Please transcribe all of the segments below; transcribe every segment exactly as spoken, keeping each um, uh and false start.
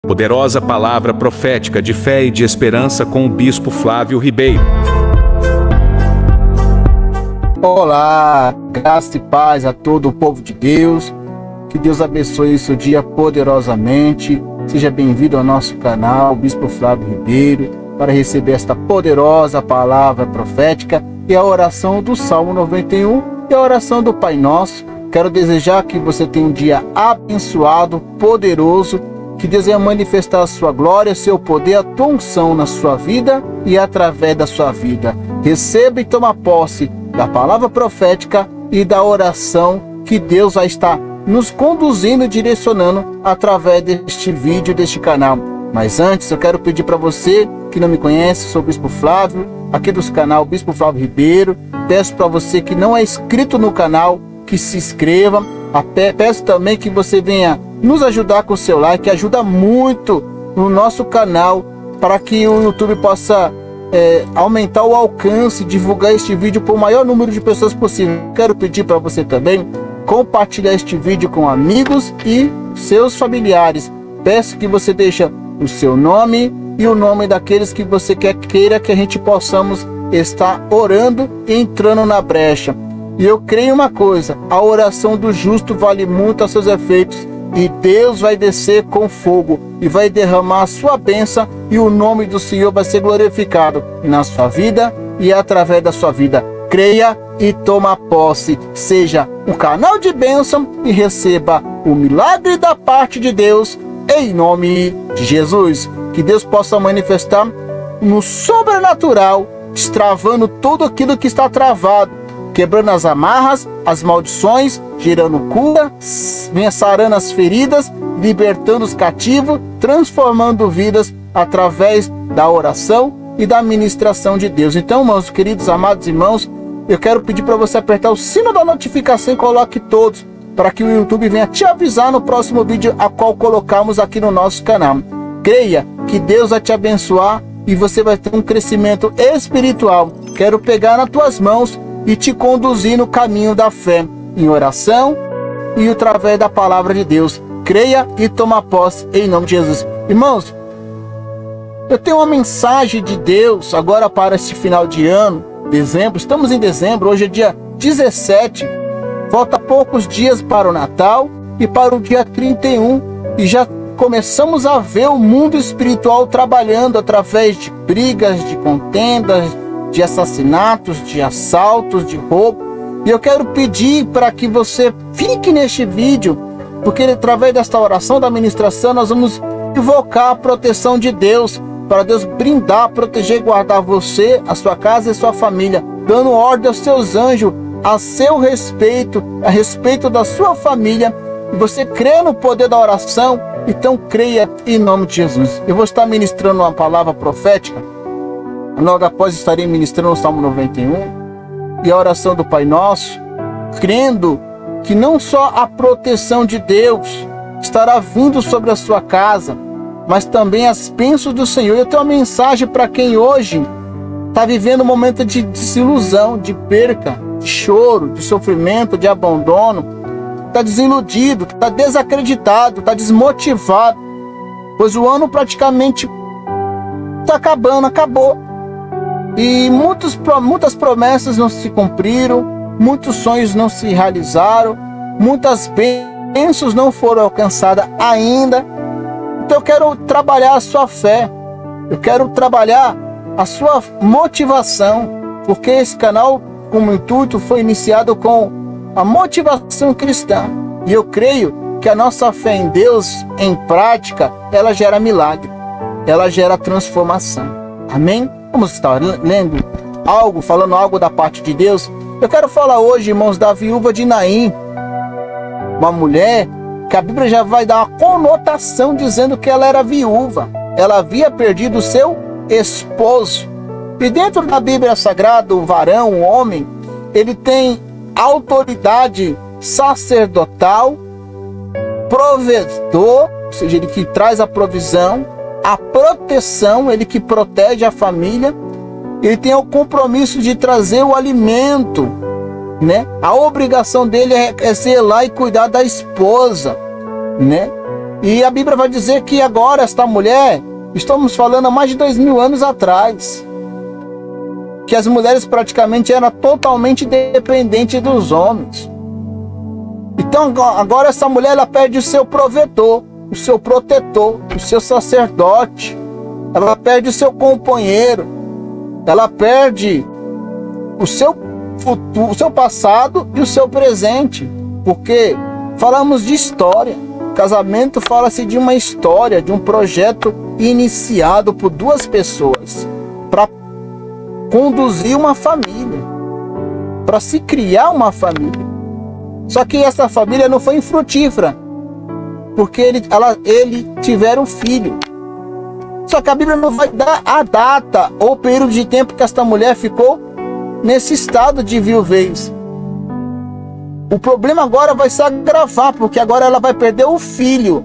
Poderosa palavra profética de fé e de esperança com o Bispo Flávio Ribeiro. Olá, graça e paz a todo o povo de Deus. Que Deus abençoe o seu dia poderosamente. Seja bem-vindo ao nosso canal, Bispo Flávio Ribeiro, para receber esta poderosa palavra profética e a oração do Salmo noventa e um e a oração do Pai Nosso. Quero desejar que você tenha um dia abençoado, poderoso, que Deus venha manifestar a sua glória, seu poder, a tua unção na sua vida e através da sua vida. Receba e toma posse da palavra profética e da oração que Deus vai estar nos conduzindo e direcionando através deste vídeo, deste canal. Mas antes eu quero pedir para você que não me conhece, sou o Bispo Flávio, aqui do canal Bispo Flávio Ribeiro. Peço para você que não é inscrito no canal, que se inscreva. Peço também que você venha nos ajudar com o seu like, que ajuda muito no nosso canal, para que o YouTube possa é, aumentar o alcance, divulgar este vídeo para o maior número de pessoas possível. Quero pedir para você também compartilhar este vídeo com amigos e seus familiares. Peço que você deixe o seu nome e o nome daqueles que você quer queira que a gente possamos estar orando e entrando na brecha. E eu creio uma coisa: a oração do justo vale muito a seus efeitos, e Deus vai descer com fogo e vai derramar a sua bênção, e o nome do Senhor vai ser glorificado na sua vida e através da sua vida. Creia e toma posse, seja um canal de bênção e receba o milagre da parte de Deus, em nome de Jesus. Que Deus possa manifestar no sobrenatural, destravando tudo aquilo que está travado, quebrando as amarras, as maldições, gerando cura, venha sarando as feridas, libertando os cativos, transformando vidas através da oração e da ministração de Deus. Então, meus queridos, amados irmãos, eu quero pedir para você apertar o sino da notificação e coloque todos, para que o YouTube venha te avisar no próximo vídeo a qual colocamos aqui no nosso canal. Creia que Deus vai te abençoar e você vai ter um crescimento espiritual. Quero pegar nas tuas mãos e te conduzir no caminho da fé, em oração e através da palavra de Deus. Creia e toma posse em nome de Jesus. Irmãos, eu tenho uma mensagem de Deus agora para este final de ano, dezembro. Estamos em dezembro, hoje é dia dezessete. Falta poucos dias para o Natal e para o dia trinta e um. E já começamos a ver o mundo espiritual trabalhando através de brigas, de contendas, de assassinatos, de assaltos, de roubo. E eu quero pedir para que você fique neste vídeo, porque através desta oração da ministração nós vamos invocar a proteção de Deus, para Deus brindar, proteger e guardar você, a sua casa e a sua família, dando ordem aos seus anjos a seu respeito, a respeito da sua família. E você crê no poder da oração, então creia em nome de Jesus. Eu vou estar ministrando uma palavra profética. Logo após estarei ministrando o Salmo noventa e um e a oração do Pai Nosso, crendo que não só a proteção de Deus estará vindo sobre a sua casa, mas também as bênçãos do Senhor. Eu tenho uma mensagem para quem hoje está vivendo um momento de desilusão, de perca, de choro, de sofrimento, de abandono, está desiludido, está desacreditado, está desmotivado, pois o ano praticamente está acabando, acabou. E muitos, muitas promessas não se cumpriram, muitos sonhos não se realizaram, muitas bênçãos não foram alcançadas ainda. Então eu quero trabalhar a sua fé, eu quero trabalhar a sua motivação, porque esse canal, como intuito, foi iniciado com a motivação cristã. E eu creio que a nossa fé em Deus, em prática, ela gera milagre, ela gera transformação. Amém? Vamos estar lendo algo, falando algo da parte de Deus. Eu quero falar hoje, irmãos, da viúva de Naim, uma mulher que a Bíblia já vai dar uma conotação dizendo que ela era viúva. Ela havia perdido o seu esposo. E dentro da Bíblia Sagrada, o varão, o homem, ele tem autoridade sacerdotal, provedor, ou seja, ele que traz a provisão, a proteção, ele que protege a família. Ele tem o compromisso de trazer o alimento, né? A obrigação dele é, é zelar e cuidar da esposa, né? E a Bíblia vai dizer que agora esta mulher, estamos falando há mais de dois mil anos atrás, que as mulheres praticamente eram totalmente dependentes dos homens. Então agora essa mulher, ela perde o seu provedor, o seu protetor, o seu sacerdote, ela perde o seu companheiro, ela perde o seu futuro, o seu passado e o seu presente, porque falamos de história. Casamento fala-se de uma história, de um projeto iniciado por duas pessoas para conduzir uma família, para se criar uma família. Só que essa família não foi infrutífera, porque ele, ela, ele tiveram um filho. Só que a Bíblia não vai dar a data ou o período de tempo que esta mulher ficou nesse estado de viuvez. O problema agora vai se agravar, porque agora ela vai perder o filho.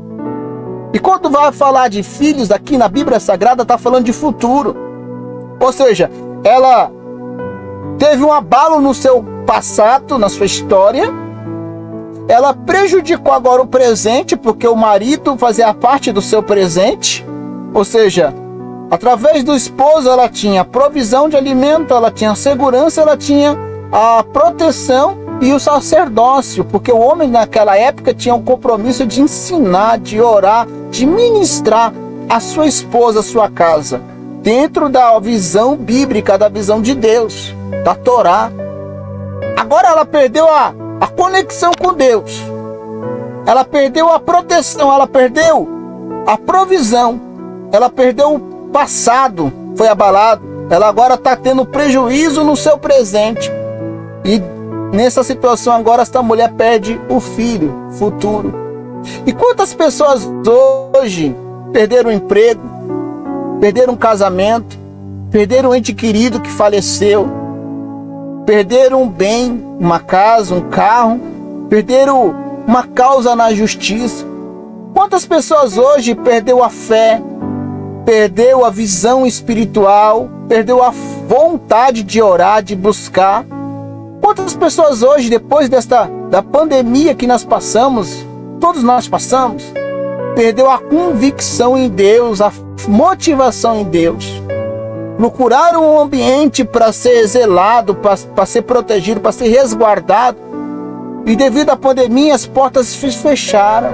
E quando vai falar de filhos aqui na Bíblia Sagrada, está falando de futuro. Ou seja, ela teve um abalo no seu passado, na sua história. Ela prejudicou agora o presente, porque o marido fazia parte do seu presente. Ou seja, através do esposo ela tinha provisão de alimento, ela tinha segurança, ela tinha a proteção e o sacerdócio, porque o homem naquela época tinha um compromisso de ensinar, de orar, de ministrar a sua esposa, a sua casa, dentro da visão bíblica, da visão de Deus, da Torá. Agora ela perdeu a, a conexão com Deus, ela perdeu a proteção, ela perdeu a provisão, ela perdeu o passado, foi abalado, ela agora está tendo prejuízo no seu presente. E nessa situação agora esta mulher perde o filho futuro. E quantas pessoas hoje perderam o emprego, perderam um casamento, perderam um ente querido que faleceu, perderam um bem, uma casa, um carro, perderam uma causa na justiça. Quantas pessoas hoje perdeu a fé, perdeu a visão espiritual, perdeu a vontade de orar, de buscar? Quantas pessoas hoje, depois desta da pandemia que nós passamos, todos nós passamos, perdeu a convicção em Deus, a motivação em Deus? Procuraram um ambiente para ser zelado, para ser protegido, para ser resguardado. E devido à pandemia, as portas se fecharam.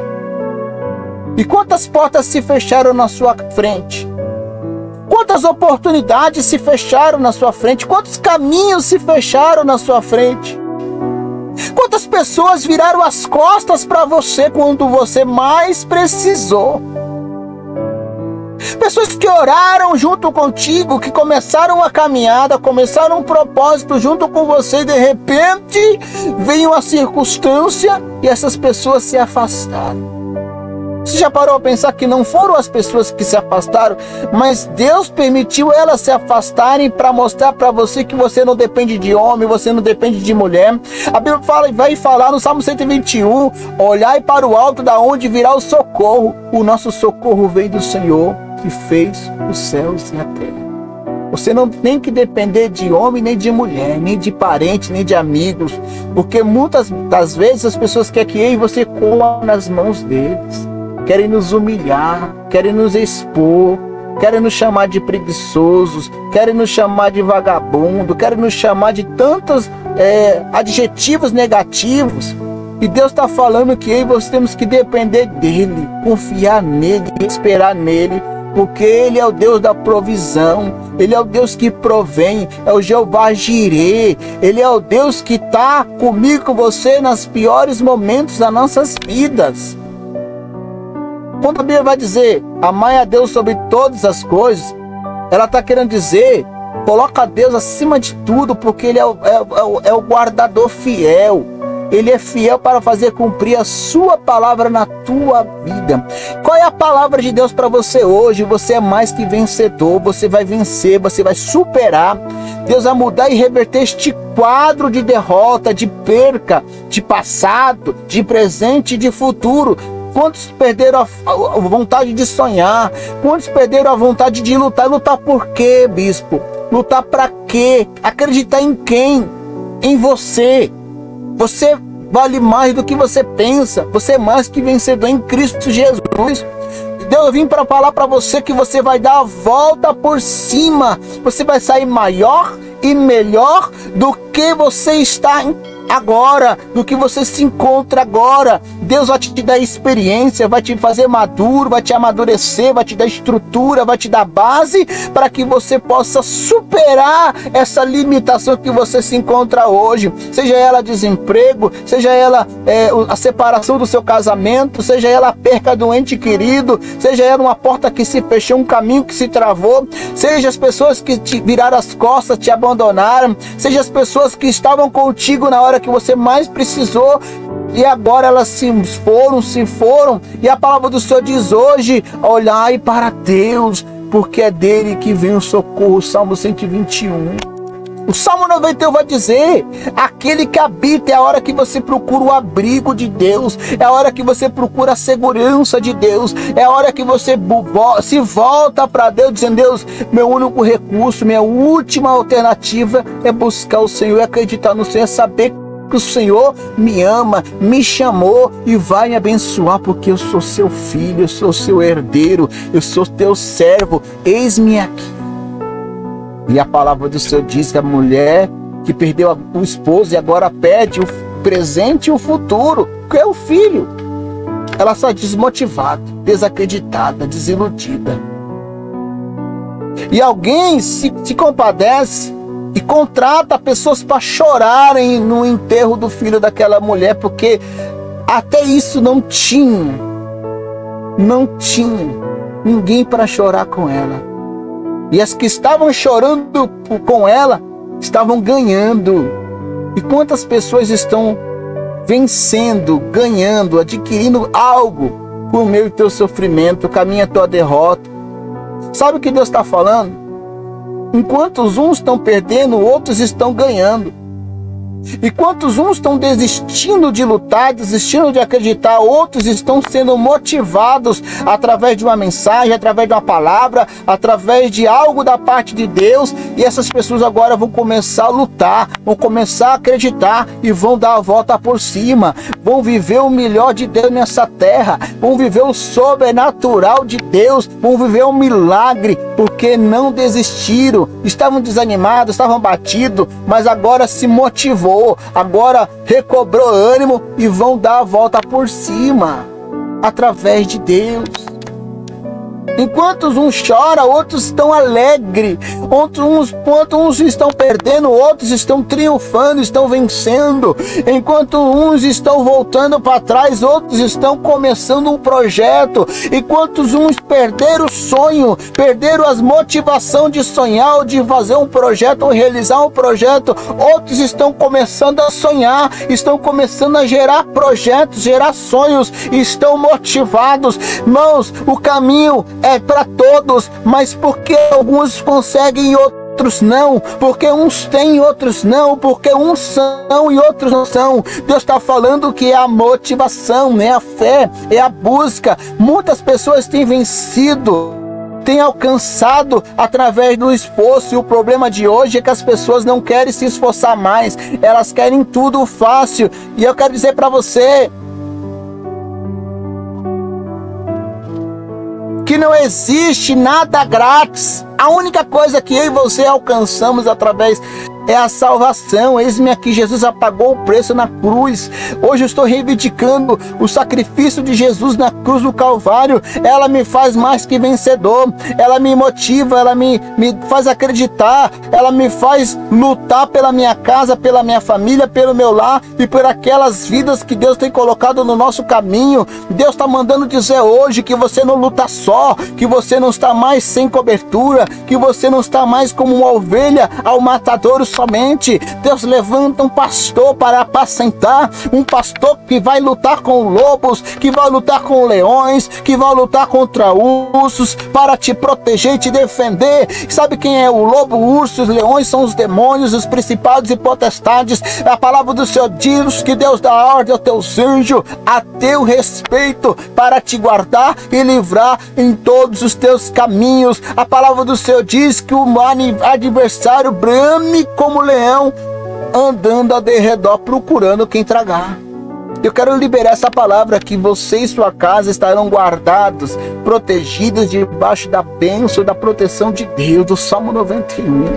E quantas portas se fecharam na sua frente? Quantas oportunidades se fecharam na sua frente? Quantos caminhos se fecharam na sua frente? Quantas pessoas viraram as costas para você quando você mais precisou? Pessoas que oraram junto contigo, que começaram a caminhada, começaram um propósito junto com você, e de repente veio uma circunstância e essas pessoas se afastaram. Você já parou a pensar que não foram as pessoas que se afastaram, mas Deus permitiu elas se afastarem para mostrar para você que você não depende de homem, você não depende de mulher? A Bíblia fala, vai falar no Salmo cento e vinte e um, olhai para o alto da onde virá o socorro. O nosso socorro vem do Senhor, que fez os céus e a terra. Você não tem que depender de homem, nem de mulher, nem de parente, nem de amigos, porque muitas das vezes as pessoas querem que eu e você coma nas mãos deles. Querem nos humilhar, querem nos expor, querem nos chamar de preguiçosos, querem nos chamar de vagabundo, querem nos chamar de tantos é, adjetivos negativos. E Deus está falando que eu e você temos que depender dEle, confiar nele, esperar nele, porque Ele é o Deus da provisão, Ele é o Deus que provém, é o Jeová Jirê, Ele é o Deus que está comigo, com você, nos piores momentos das nossas vidas. Quando a Bíblia vai dizer, amai a Deus sobre todas as coisas, ela está querendo dizer, coloca Deus acima de tudo, porque Ele é o, é, o, é o guardador fiel. Ele é fiel para fazer cumprir a sua palavra na tua vida. Qual é a palavra de Deus para você hoje? Você é mais que vencedor, você vai vencer, você vai superar. Deus vai mudar e reverter este quadro de derrota, de perca, de passado, de presente e de futuro. Quantos perderam a, a vontade de sonhar? Quantos perderam a vontade de lutar? Lutar por quê, bispo? Lutar para quê? Acreditar em quem? Em você. Você vale mais do que você pensa. Você é mais que vencedor em Cristo Jesus. Deus, eu vim para falar para você que você vai dar a volta por cima. Você vai sair maior e melhor do que você está agora, do que você se encontra agora. Deus vai te dar experiência, vai te fazer maduro, vai te amadurecer, vai te dar estrutura, vai te dar base para que você possa superar essa limitação que você se encontra hoje. Seja ela desemprego, seja ela é, a separação do seu casamento, seja ela a perca do ente querido, seja ela uma porta que se fechou, um caminho que se travou, seja as pessoas que te viraram as costas, te abandonaram, seja as pessoas que estavam contigo na hora que você mais precisou e agora elas se foram, se foram. E a palavra do Senhor diz hoje: olhai para Deus, porque é dele que vem o socorro. Salmo cento e vinte e um. O Salmo noventa e um vai dizer: aquele que habita, é a hora que você procura o abrigo de Deus, é a hora que você procura a segurança de Deus, é a hora que você se volta para Deus dizendo: Deus, meu único recurso, minha última alternativa é buscar o Senhor, é acreditar no Senhor, é saber que o Senhor me ama, me chamou e vai me abençoar, porque eu sou seu filho, eu sou seu herdeiro, eu sou teu servo, eis-me aqui. E a palavra do Senhor diz que a mulher que perdeu o esposo e agora perde o presente e o futuro, que é o filho, ela está desmotivada, desacreditada, desiludida. E alguém se, se compadece e contrata pessoas para chorarem no enterro do filho daquela mulher, porque até isso não tinha, não tinha ninguém para chorar com ela. E as que estavam chorando com ela estavam ganhando. E quantas pessoas estão vencendo, ganhando, adquirindo algo por meio do teu sofrimento, caminha a tua derrota? Sabe o que Deus está falando? Enquanto uns estão perdendo, outros estão ganhando. Enquanto uns estão desistindo de lutar, desistindo de acreditar, outros estão sendo motivados através de uma mensagem, através de uma palavra, através de algo da parte de Deus. E essas pessoas agora vão começar a lutar, vão começar a acreditar e vão dar a volta por cima. Vão viver o melhor de Deus nessa terra, vão viver o sobrenatural de Deus, vão viver um milagre, porque não desistiram. Estavam desanimados, estavam batidos, mas agora se motivou, agora recobrou ânimo e vão dar a volta por cima através de Deus. Enquanto uns choram, outros estão alegres. Outros, enquanto uns estão perdendo, outros estão triunfando, estão vencendo. Enquanto uns estão voltando para trás, outros estão começando um projeto. Enquanto uns perderam o sonho, perderam as motivação de sonhar, de fazer um projeto, ou realizar um projeto, outros estão começando a sonhar, estão começando a gerar projetos, gerar sonhos, estão motivados. Irmãos, o caminho é para todos, mas porque alguns conseguem e outros não, porque uns têm e outros não, porque uns são e outros não são. Deus está falando que é a motivação, é a fé, é a busca. Muitas pessoas têm vencido, têm alcançado através do esforço, e o problema de hoje é que as pessoas não querem se esforçar mais, elas querem tudo fácil. E eu quero dizer para você que não existe nada grátis. A única coisa que eu e você alcançamos através é a salvação. Eis-me aqui, Jesus apagou o preço na cruz. Hoje eu estou reivindicando o sacrifício de Jesus na cruz do Calvário. Ela me faz mais que vencedor, ela me motiva, ela me, me faz acreditar, ela me faz lutar pela minha casa, pela minha família, pelo meu lar e por aquelas vidas que Deus tem colocado no nosso caminho. Deus está mandando dizer hoje que você não luta só, que você não está mais sem cobertura, que você não está mais como uma ovelha ao matadouro somente. Deus levanta um pastor para apacentar, um pastor que vai lutar com lobos, que vai lutar com leões, que vai lutar contra ursos, para te proteger e te defender. Sabe quem é o lobo, o urso, os leões são os demônios, os principados e potestades. A palavra do Senhor diz que Deus dá ordem aos teus anjos a teu respeito, para te guardar e livrar em todos os teus caminhos. A palavra do Senhor diz que o adversário brame como leão, andando ao derredor procurando quem tragar. Eu quero liberar essa palavra que você e sua casa estarão guardados, protegidos debaixo da bênção, da proteção de Deus, do Salmo noventa e um.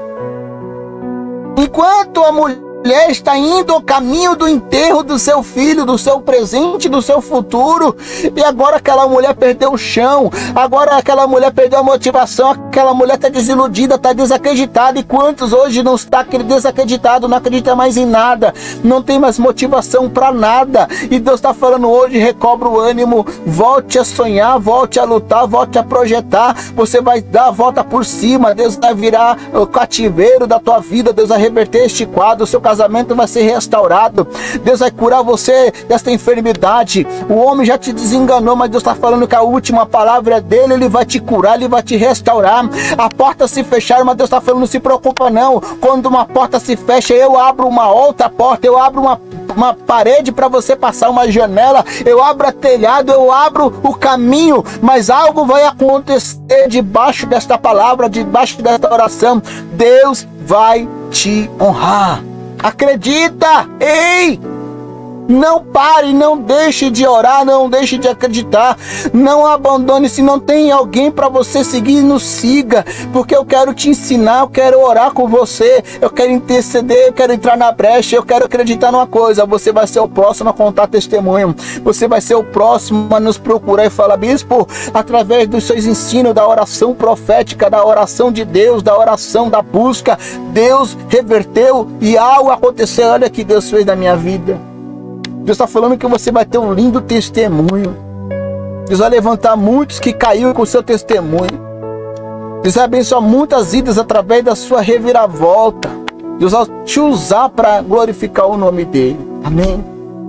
Enquanto a mulher está indo ao caminho do enterro do seu filho, do seu presente, do seu futuro, e agora aquela mulher perdeu o chão, agora aquela mulher perdeu a motivação, aquela mulher está desiludida, está desacreditada. E quantos hoje não está desacreditado, não acredita mais em nada, não tem mais motivação para nada? E Deus está falando hoje: recobra o ânimo, volte a sonhar, volte a lutar, volte a projetar. Você vai dar a volta por cima, Deus vai virar o cativeiro da tua vida, Deus vai reverter este quadro, o seu casamento vai ser restaurado, Deus vai curar você desta enfermidade. O homem já te desenganou, mas Deus está falando que a última palavra é dele, ele vai te curar, ele vai te restaurar. A porta se fechar, mas Deus está falando: não se preocupa não, quando uma porta se fecha, eu abro uma outra porta, eu abro uma, uma parede para você passar, uma janela, eu abro a telhado, eu abro o caminho, mas algo vai acontecer debaixo desta palavra, debaixo desta oração. Deus vai te honrar. Acredita! Ei! Não pare, não deixe de orar, não deixe de acreditar, não abandone. Se não tem alguém para você seguir, nos siga, porque eu quero te ensinar, eu quero orar com você, eu quero interceder, eu quero entrar na brecha, eu quero acreditar numa coisa: você vai ser o próximo a contar testemunho, você vai ser o próximo a nos procurar e falar: bispo, através dos seus ensinos, da oração profética, da oração de Deus, da oração da busca, Deus reverteu e algo aconteceu. Olha que Deus fez na minha vida. Deus está falando que você vai ter um lindo testemunho. Deus vai levantar muitos que caíram com o seu testemunho. Deus vai abençoar muitas vidas através da sua reviravolta. Deus vai te usar para glorificar o nome dele. Amém?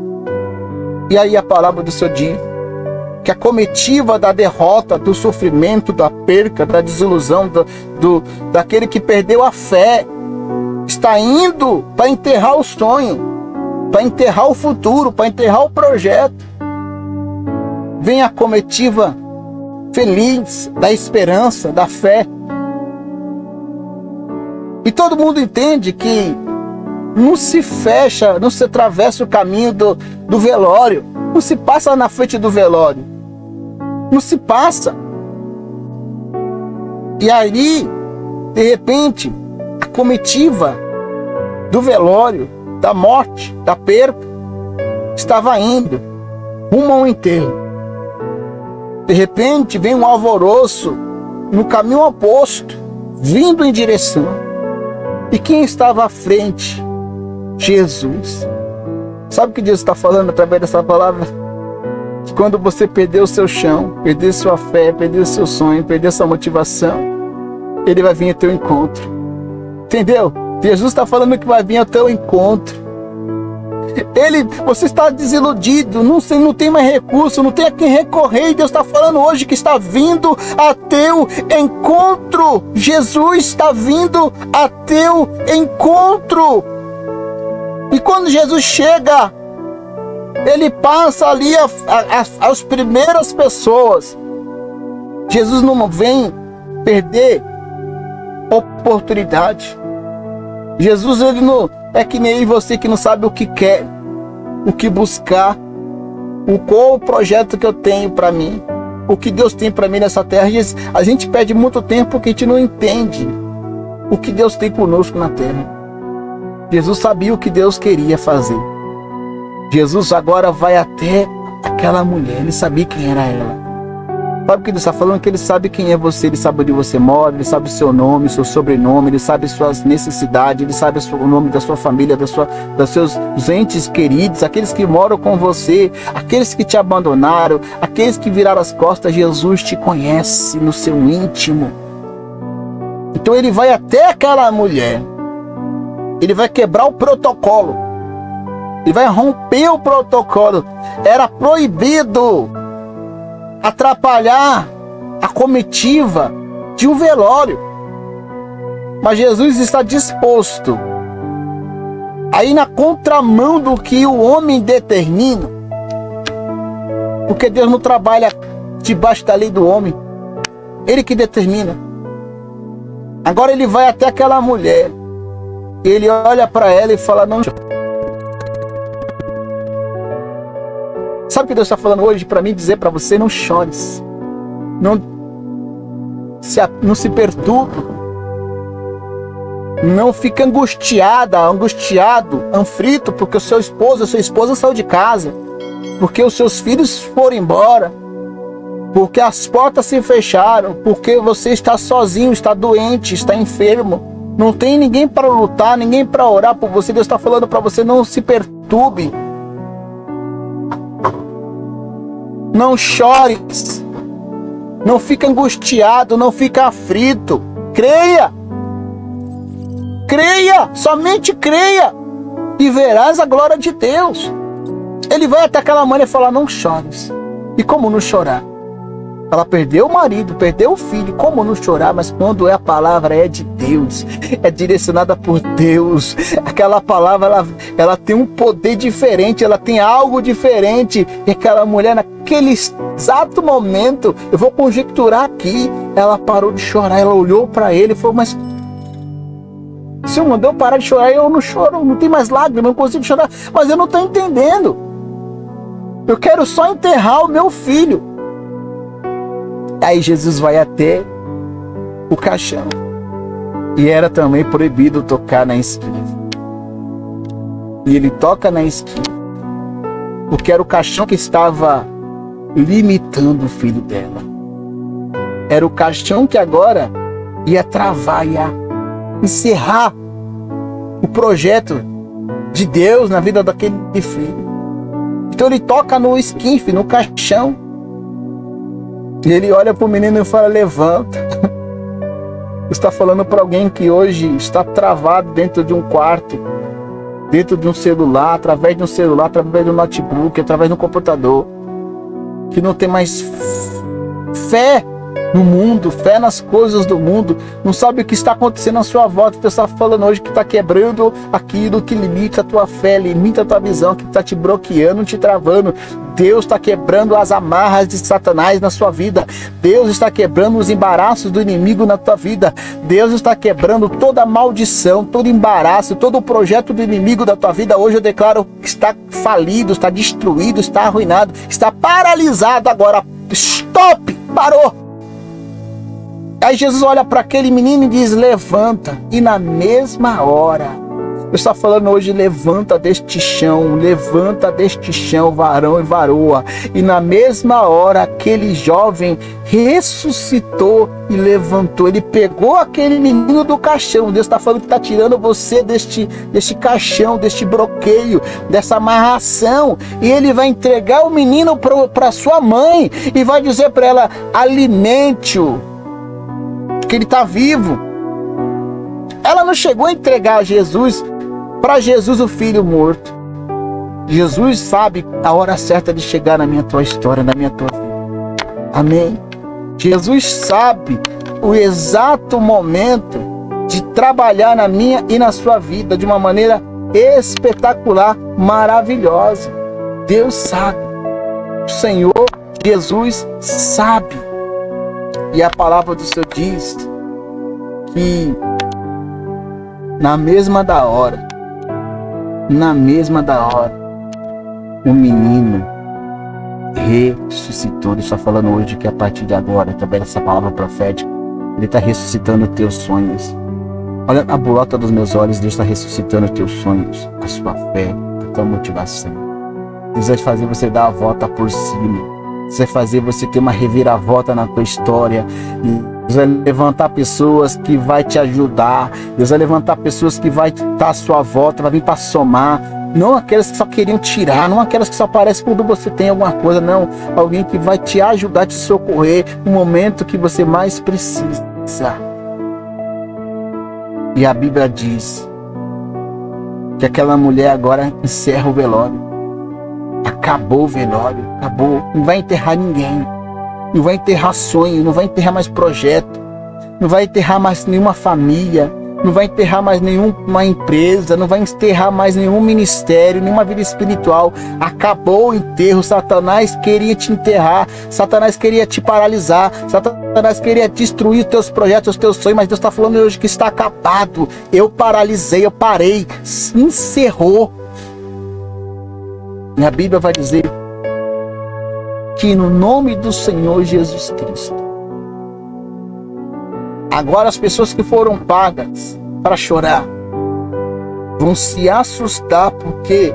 E aí a palavra do Senhor diz que a comitiva da derrota, do sofrimento, da perca, da desilusão, do, do, daquele que perdeu a fé, está indo para enterrar o sonho, para enterrar o futuro, para enterrar o projeto. Vem a comitiva feliz da esperança, da fé. E todo mundo entende que não se fecha, não se atravessa o caminho do, do velório, não se passa na frente do velório, não se passa. E aí, de repente, a comitiva do velório, da morte, da perda, estava indo rumo ao enterro. De repente vem um alvoroço no caminho oposto, vindo em direção. E quem estava à frente? Jesus. Sabe o que Deus está falando através dessa palavra? Que quando você perder o seu chão, perder sua fé, perder o seu sonho, perder sua motivação, Ele vai vir ao teu encontro. Entendeu? Jesus está falando que vai vir ao teu encontro. Ele, você está desiludido, não, não tem mais recurso, não tem a quem recorrer. E Deus está falando hoje que está vindo a teu encontro. Jesus está vindo a teu encontro. E quando Jesus chega, Ele passa ali a, a, a, as primeiras pessoas. Jesus não vem perder oportunidade. Jesus, ele não é que nem você que não sabe o que quer, o que buscar, o qual o projeto que eu tenho para mim, o que Deus tem para mim nessa terra. A gente perde muito tempo porque a gente não entende o que Deus tem conosco na terra. Jesus sabia o que Deus queria fazer. Jesus agora vai até aquela mulher, ele sabia quem era ela. Sabe o que ele está falando? Que ele sabe quem é você, ele sabe onde você mora, ele sabe o seu nome, o seu sobrenome, ele sabe suas necessidades, ele sabe o nome da sua família, da sua, dos seus entes queridos, aqueles que moram com você, aqueles que te abandonaram, aqueles que viraram as costas. Jesus te conhece no seu íntimo. Então ele vai até aquela mulher, ele vai quebrar o protocolo, ele vai romper o protocolo. Era proibido atrapalhar a comitiva de um velório, mas Jesus está disposto a ir na contramão do que o homem determina, porque Deus não trabalha debaixo da lei do homem, Ele que determina. Agora ele vai até aquela mulher, ele olha para ela e fala: não, Sabe o que Deus está falando hoje para mim? Dizer para você: não chores. Não se, não se perturbe. Não fica angustiada, angustiado, aflito, porque o seu esposo, a sua esposa saiu de casa, porque os seus filhos foram embora, porque as portas se fecharam, porque você está sozinho, está doente, está enfermo, não tem ninguém para lutar, ninguém para orar por você. Deus está falando para você: não se perturbe, não chores, não fica angustiado, não fica aflito, creia. Creia, somente creia, e verás a glória de Deus. Ele vai até aquela mãe e falar: não chores. E como não chorar? Ela perdeu o marido, perdeu o filho, como não chorar? Mas quando é a palavra é de Deus, é direcionada por Deus, aquela palavra ela, ela tem um poder diferente, ela tem algo diferente. E aquela mulher, naquele exato momento, eu vou conjecturar aqui, ela parou de chorar, ela olhou para ele e falou: mas se eu mandou parar de chorar, eu não choro, não tem mais lágrimas, eu não consigo chorar. Mas eu não estou entendendo. Eu quero só enterrar o meu filho. Aí Jesus vai até o caixão. E era também proibido tocar na esquina. E ele toca na esquina, porque era o caixão que estava limitando o filho dela. Era o caixão que agora ia travar, ia encerrar o projeto de Deus na vida daquele filho. Então ele toca no esquife, no caixão, e ele olha para o menino e fala: levanta. Está falando para alguém que hoje está travado dentro de um quarto, dentro de um celular, através de um celular, através de um notebook, através de um computador, que não tem mais fé no mundo, fé nas coisas do mundo, não sabe o que está acontecendo à sua volta. Deus está falando hoje que está quebrando aquilo que limita a tua fé, limita a tua visão, que está te bloqueando, te travando. Deus está quebrando as amarras de Satanás na sua vida. Deus está quebrando os embaraços do inimigo na tua vida. Deus está quebrando toda maldição, todo embaraço, todo o projeto do inimigo da tua vida. Hoje eu declaro que está falido, está destruído, está arruinado, está paralisado agora. Stop! Parou! Aí Jesus olha para aquele menino e diz: levanta. E na mesma hora, Deus está falando hoje: levanta deste chão, levanta deste chão, varão e varoa. E na mesma hora, aquele jovem ressuscitou e levantou. Ele pegou aquele menino do caixão. Deus está falando que está tirando você deste, deste caixão, deste bloqueio, dessa amarração. E ele vai entregar o menino para sua mãe e vai dizer para ela: alimente-o, que ele está vivo. Ela não chegou a entregar a Jesus, para Jesus o filho morto. Jesus sabe a hora certa de chegar na minha tua história, na minha tua vida. Amém? Jesus sabe o exato momento de trabalhar na minha e na sua vida de uma maneira espetacular, maravilhosa. Deus sabe. O Senhor Jesus sabe. E a palavra do Senhor diz que na mesma da hora, na mesma da hora, o menino ressuscitou. Ele está falando hoje que a partir de agora, através dessa palavra profética, Ele está ressuscitando os teus sonhos. Olha a bolota dos meus olhos, Deus está ressuscitando os teus sonhos, a sua fé, a tua motivação. Deus vai fazer você dar a volta por cima. Deus vai fazer você ter uma reviravolta na tua história. Deus vai levantar pessoas que vai te ajudar. Deus vai levantar pessoas que vai estar à sua volta, vai vir para somar. Não aquelas que só queriam tirar, não aquelas que só aparecem quando você tem alguma coisa, não. Alguém que vai te ajudar, te socorrer no momento que você mais precisa. E a Bíblia diz que aquela mulher agora encerra o velório. Acabou o velório, acabou. Não vai enterrar ninguém. Não vai enterrar sonho, não vai enterrar mais projeto. Não vai enterrar mais nenhuma família. Não vai enterrar mais nenhuma empresa. Não vai enterrar mais nenhum ministério, nenhuma vida espiritual. Acabou o enterro. Satanás queria te enterrar. Satanás queria te paralisar. Satanás queria destruir os teus projetos, os teus sonhos. Mas Deus está falando hoje que está acabado. Eu paralisei, eu parei. Encerrou. E a Bíblia vai dizer aqui no nome do Senhor Jesus Cristo. Agora as pessoas que foram pagas para chorar vão se assustar porque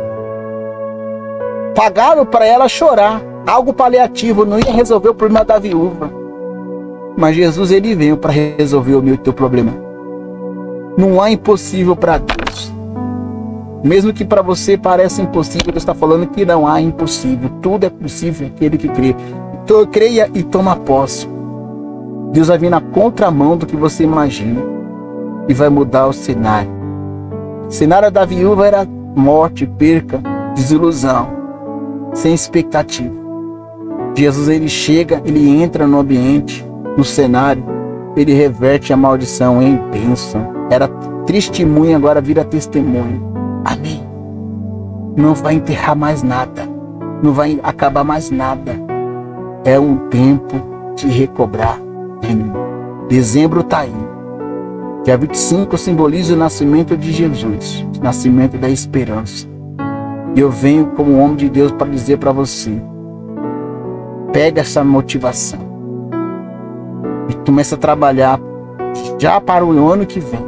pagaram para ela chorar. Algo paliativo, não ia resolver o problema da viúva. Mas Jesus, ele veio para resolver o meu e teu problema. Não há impossível para Deus. Mesmo que para você pareça impossível, Deus está falando que não há impossível. Tudo é possível aquele que crê. Então creia e toma posse. Deus vai vir na contramão do que você imagina e vai mudar o cenário. O cenário da viúva era morte, perca, desilusão, sem expectativa. Jesus, ele chega, ele entra no ambiente, no cenário, ele reverte a maldição em bênção. Era testemunha, agora vira testemunho. Amém. Não vai enterrar mais nada, não vai acabar mais nada. É um tempo de recobrar. Dezembro está aí. Dia vinte e cinco simboliza o nascimento de Jesus, o nascimento da esperança. E eu venho como homem de Deus para dizer para você: pega essa motivação e comece a trabalhar já para o ano que vem,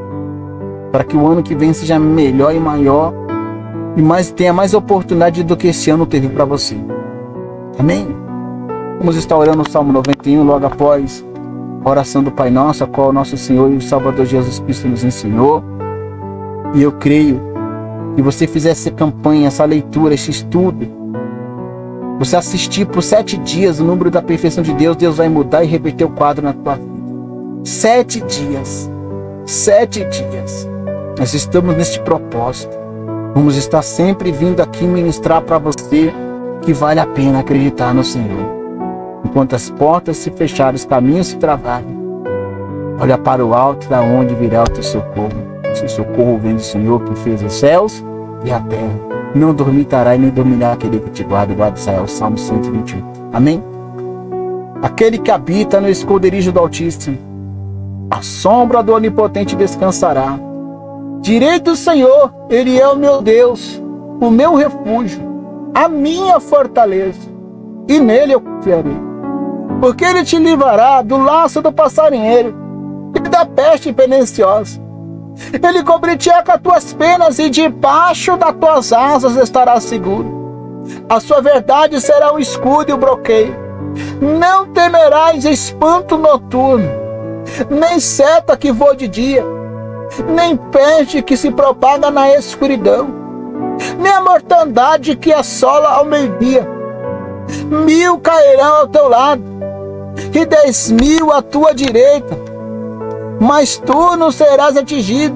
para que o ano que vem seja melhor e maior e mais, tenha mais oportunidade do que esse ano teve para você. Amém? Vamos estar orando o Salmo noventa e um logo após a oração do Pai Nosso, a qual o nosso Senhor e o Salvador Jesus Cristo nos ensinou. E eu creio que você fizer essa campanha, essa leitura, esse estudo, você assistir por sete dias o número da perfeição de Deus, Deus vai mudar e reverter o quadro na tua vida. Sete dias. Sete dias. Nós estamos neste propósito. Vamos estar sempre vindo aqui ministrar para você que vale a pena acreditar no Senhor. Enquanto as portas se fecharem, os caminhos se travarem, olha para o alto, da onde virá o teu socorro. O seu socorro vem do Senhor que fez os céus e a terra. Não dormitará e nem dormirá aquele que te guarda, guarda Israel. Salmo cento e vinte e um. Amém? Aquele que habita no esconderijo do Altíssimo, a sombra do Onipotente descansará. Direi do Senhor, Ele é o meu Deus, o meu refúgio, a minha fortaleza, e nele eu confiarei. Porque Ele te livrará do laço do passarinheiro e da peste perniciosa. Ele cobrir-te-á com as tuas penas e debaixo das tuas asas estarás seguro. A sua verdade será o escudo e o broqueio. Não temerás espanto noturno, nem seta que voa de dia, nem peste que se propaga na escuridão, nem a mortandade que assola ao meio-dia. Mil cairão ao teu lado e dez mil à tua direita, mas tu não serás atingido.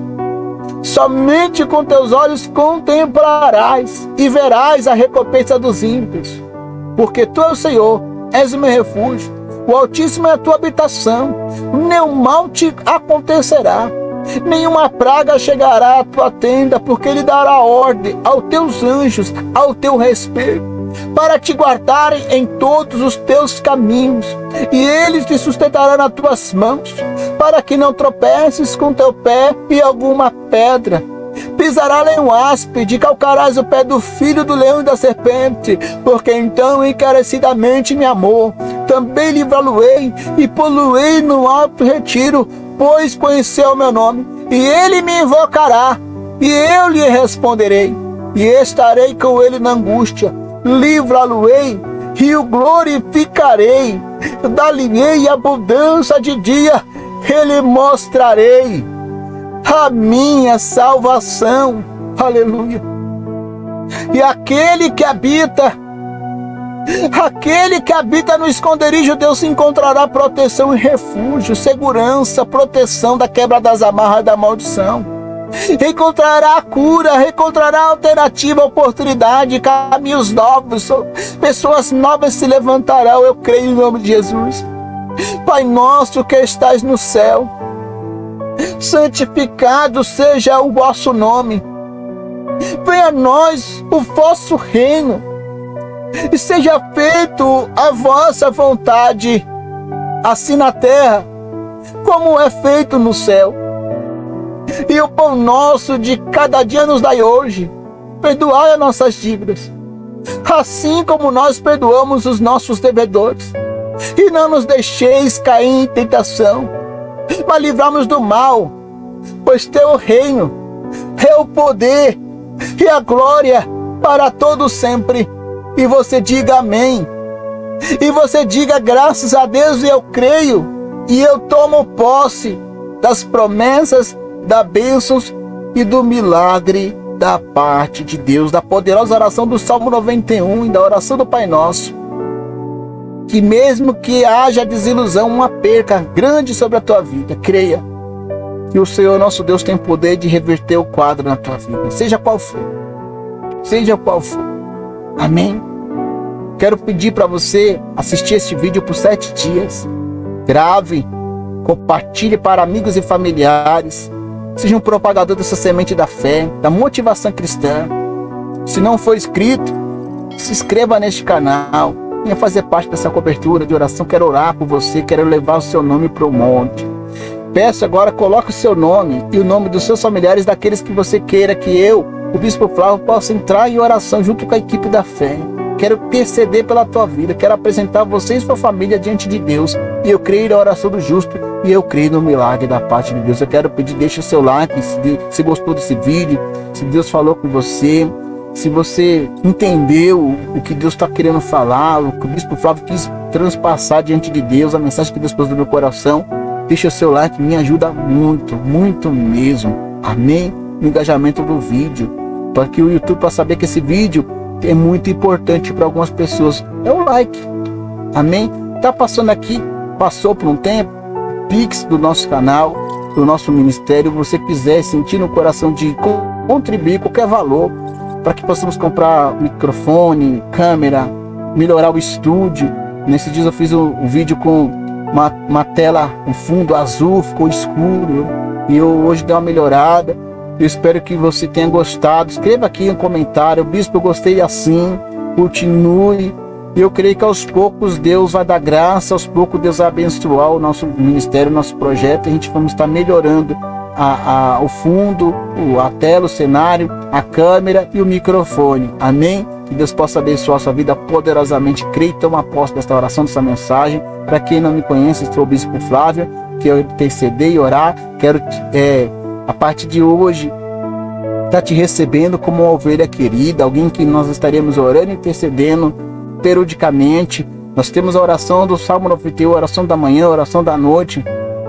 Somente com teus olhos contemplarás e verás a recompensa dos ímpios. Porque tu, é o Senhor, és o meu refúgio, o Altíssimo é a tua habitação. Nenhum mal te acontecerá, nenhuma praga chegará à tua tenda, porque Ele dará ordem aos teus anjos ao teu respeito, para te guardarem em todos os teus caminhos, e eles te sustentarão nas tuas mãos, para que não tropeces com teu pé em alguma pedra. Pisará leão áspide, calcarás o pé do filho do leão e da serpente, porque então encarecidamente me amou. Também livrá-lo-ei e pô-lo-ei no alto retiro, pois conheceu o meu nome. E ele me invocará, e eu lhe responderei, e estarei com ele na angústia. Livrá-lo-ei e o glorificarei, dar-lhe-ei abundância de dia, ele mostrarei a minha salvação. Aleluia. E aquele que habita, aquele que habita no esconderijo de Deus encontrará proteção e refúgio, segurança, proteção da quebra das amarras da maldição. Encontrará cura, encontrará alternativa, oportunidade, caminhos novos, pessoas novas se levantarão, eu creio em nome de Jesus. Pai nosso que estás no céu, santificado seja o vosso nome. Venha a nós o vosso reino, e seja feito a vossa vontade, assim na terra, como é feito no céu. E o pão nosso de cada dia nos dai hoje. Perdoai as nossas dívidas, assim como nós perdoamos os nossos devedores. E não nos deixeis cair em tentação, mas livrai-nos do mal, pois teu reino é o poder e a glória para todos sempre. E você diga amém. E você diga graças a Deus, e eu creio, e eu tomo posse das promessas, das bênçãos e do milagre da parte de Deus, da poderosa oração do Salmo noventa e um e da oração do Pai Nosso. Que mesmo que haja desilusão, uma perca grande sobre a tua vida, creia que o Senhor nosso Deus tem poder de reverter o quadro na tua vida, seja qual for, seja qual for. Amém? Quero pedir para você assistir este vídeo por sete dias. Grave, compartilhe para amigos e familiares. Seja um propagador dessa semente da fé, da motivação cristã. Se não for inscrito, se inscreva neste canal. Venha fazer parte dessa cobertura de oração. Quero orar por você, quero levar o seu nome para o monte. Peço agora, coloque o seu nome e o nome dos seus familiares, daqueles que você queira que eu, o Bispo Flávio, possa entrar em oração junto com a equipe da fé. Quero interceder pela tua vida, quero apresentar você e sua família diante de Deus. E eu creio na oração do justo, e eu creio no milagre da parte de Deus. Eu quero pedir, deixa o seu like, se, se gostou desse vídeo, se Deus falou com você, se você entendeu o que Deus está querendo falar, o que o Bispo Flávio quis transpassar diante de Deus, a mensagem que Deus pôs no meu coração. Deixa o seu like, me ajuda muito, muito mesmo. Amém? No engajamento do vídeo, para que o YouTube possa saber que esse vídeo é muito importante para algumas pessoas. É o like. Amém? Tá passando aqui, passou por um tempo, Pix do nosso canal, do nosso ministério, você quiser sentir no coração de contribuir qualquer valor, para que possamos comprar microfone, câmera, melhorar o estúdio. Nesses dias eu fiz um, um vídeo com uma, uma tela, um fundo azul, ficou escuro, e eu hoje dei uma melhorada. Eu espero que você tenha gostado. Escreva aqui um comentário: Bispo, eu gostei assim. Continue. Eu creio que aos poucos Deus vai dar graça, aos poucos Deus vai abençoar o nosso ministério, o nosso projeto. A gente vamos estar melhorando a, a, o fundo, a tela, o cenário, a câmera e o microfone. Amém? Que Deus possa abençoar a sua vida poderosamente. Creio e toma posse desta oração, dessa mensagem. Para quem não me conhece, sou o Bispo Flávio, quero interceder e orar. Quero... É, a partir de hoje, está te recebendo como uma ovelha querida, alguém que nós estaremos orando e intercedendo periodicamente. Nós temos a oração do Salmo noventa e um, a oração da manhã, a oração da noite,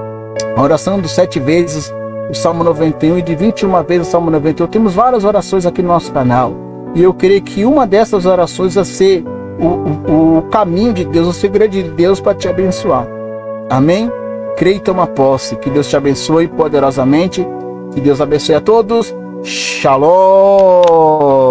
a oração dos sete vezes, o Salmo noventa e um, e de vinte e uma vezes o Salmo noventa e um. Temos várias orações aqui no nosso canal. E eu creio que uma dessas orações vai ser o, o, o caminho de Deus, o segredo de Deus para te abençoar. Amém? Creio e toma posse. Que Deus te abençoe poderosamente. Que Deus abençoe a todos. Shalom!